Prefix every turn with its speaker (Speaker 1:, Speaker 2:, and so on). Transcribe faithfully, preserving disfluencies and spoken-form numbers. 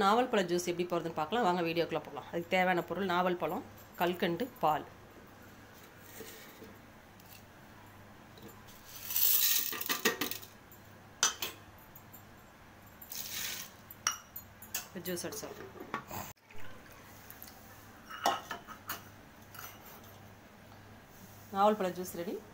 Speaker 1: நாவல் பழ ஜூஸ் எப்படி போகிறதுன்னு பார்க்கலாம் வாங்க வீடியோக்குள்ளே போகலாம். அதுக்கு தேவையான பொருள் நாவல் பழம், கல்கண்டு, பால். ஜூஸ் அடிச்சோம். நாவல் பழ ஜூஸ் ரெடி.